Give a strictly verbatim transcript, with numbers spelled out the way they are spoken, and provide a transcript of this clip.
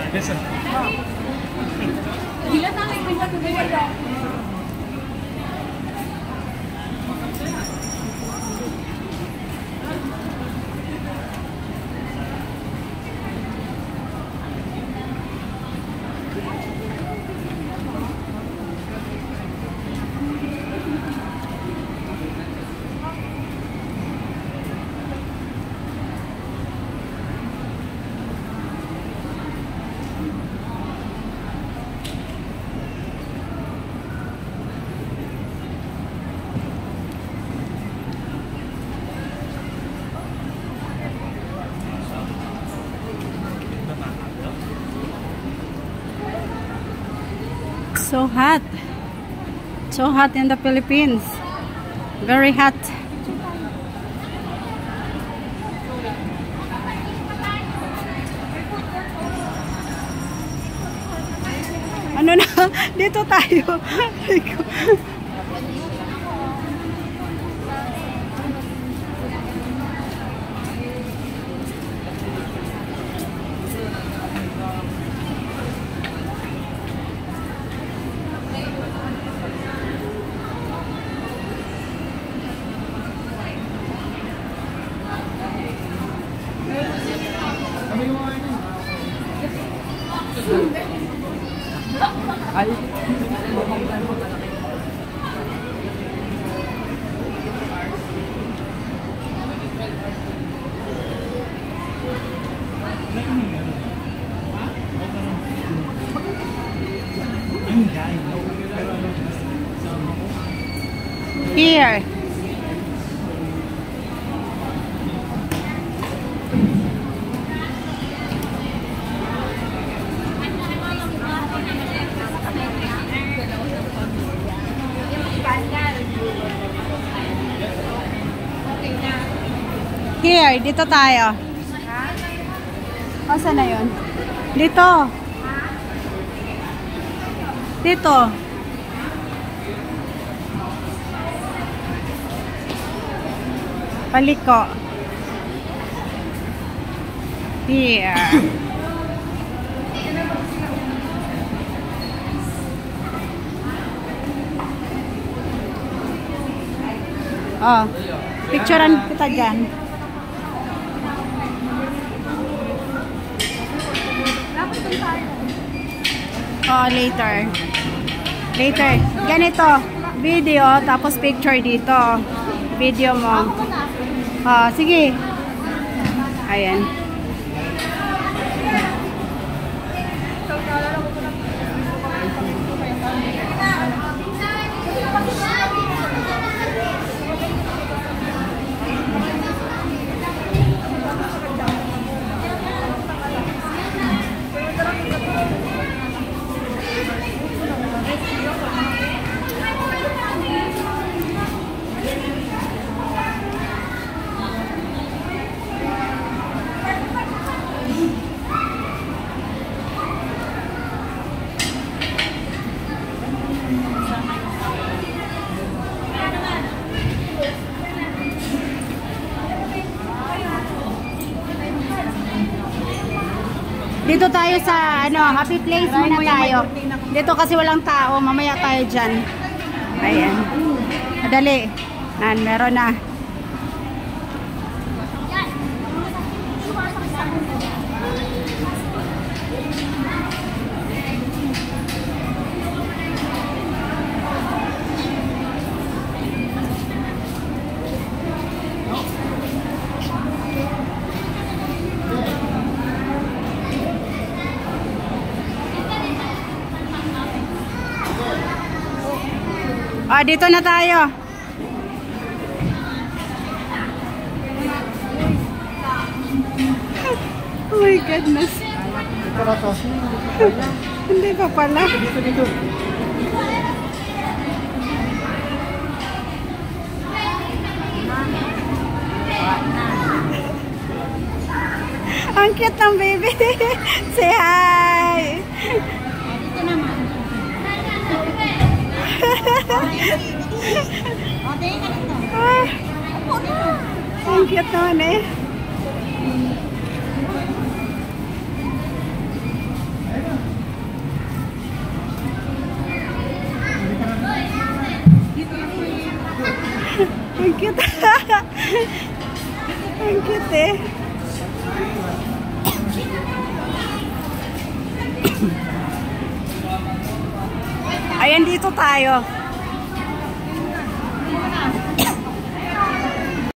Gila na may pinta to wala. So hot. So hot in the Philippines. Very hot. Ano na? Dito tayo. Ay. Here. Here, dito tayo. O, saan na yun? Dito. Dito. Paliko. Here. Oh, picturean kita dyan. Oh, later. Later. Ganito. Video, tapos picture dito. Video mo. Oh, sige. Ayan. Dito tayo sa ano, happy place muna tayo. Dito kasi walang tao, mamaya tayo dyan. Ayan. Madali. Nan, meron na. Ah, dito na tayo. Oh my goodness. Hindi pa pala. Dito, dito. Ang cute ng baby. Say hi. Dito naman. O, tayo ka dito. Ah, Opo, dito. ang cute naman eh. Ang cute. Ang cute eh. Ayan, dito tayo.